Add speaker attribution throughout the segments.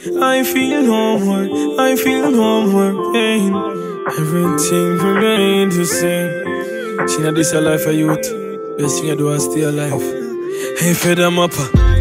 Speaker 1: I feel no more, I feel no more pain. Everything remains the same. She not this a life of youth. Best thing I do is stay alive. Hey, fed them up.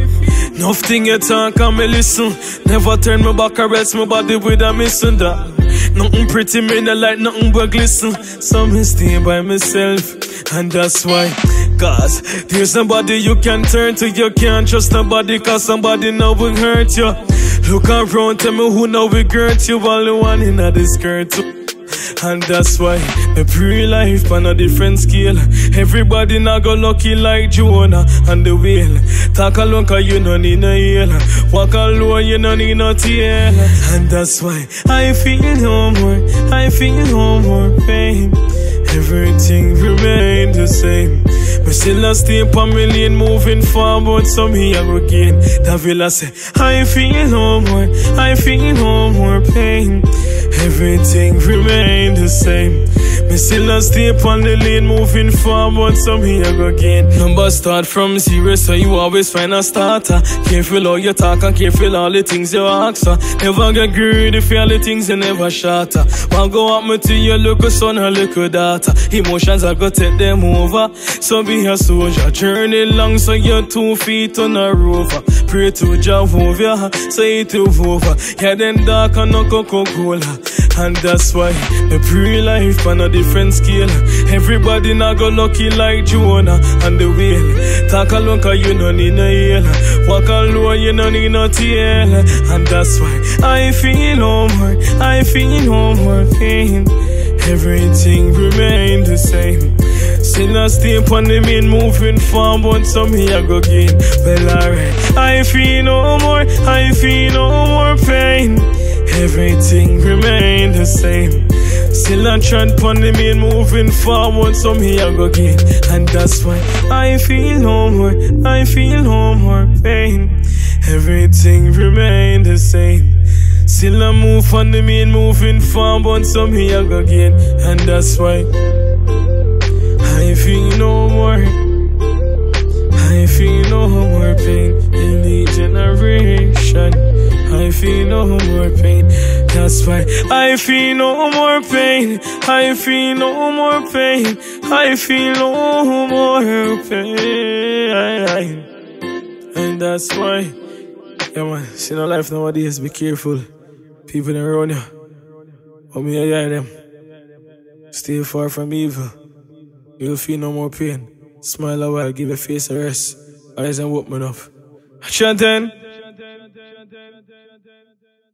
Speaker 1: Nothing you talk and me listen. Never turn my back or rest my body with a missing that. Nothing pretty, me no like nothing but glisten. So me stay by myself, and that's why. Cause there's nobody you can turn to. You can't trust nobody, cause somebody now will hurt you. Look around, tell me who now will hurt you. All the one in a this skirt too. And that's why me pre-life on a different scale. Everybody not go lucky like Jonah and the whale. Talk alone cause you no need no heal. Walk alone you no need no tail. And that's why I feel no more, I feel no more pain. Everything remains the same. Me still a stay on my lane, moving forward, so me I go gain. That villa say, I feel no more, I feel no more pain. Everything remains the same. Me still a stay on the lane, moving forward, so me I go gain. Numbers start from zero, so you always find a starter. Careful how you talk and careful all the things you ask for. Never get greedy for all the things you never shatter. Want go up me to your little son or little daughter. Emotions I go take them over. So be a soldier, journey long so you're 2 feet on a rover. Pray to Jehovah, so it over. Yeah, then dark and no Coca-Cola. And that's why me pre-life on a different scale. Everybody not go lucky like Jonah and the whale. Talk alone cause you no need no heal. Walk alone you no need no tail. And that's why I feel no more, I feel no more pain. Everything remains the same. Still I stay on the main, moving forward, so me I go gain. Well alright, I feel no more, I feel no more pain. Everything remains the same. Still I tread on the main, moving forward, so me I go gain. And that's why I feel no more, I feel no more pain. Everything remains the same. Still I move on the main, moving forward, so me I go gain. And that's why I feel no more, I feel no more pain in the generation. I feel no more pain. That's why I feel no more pain. I feel no more pain. I feel no more pain. And that's why, yeah man, see no life nowadays, be careful. People around you, but me I them. Stay far from evil. You'll feel no more pain. Smile a while, give your face a rest. Eyes and open up. Chanting.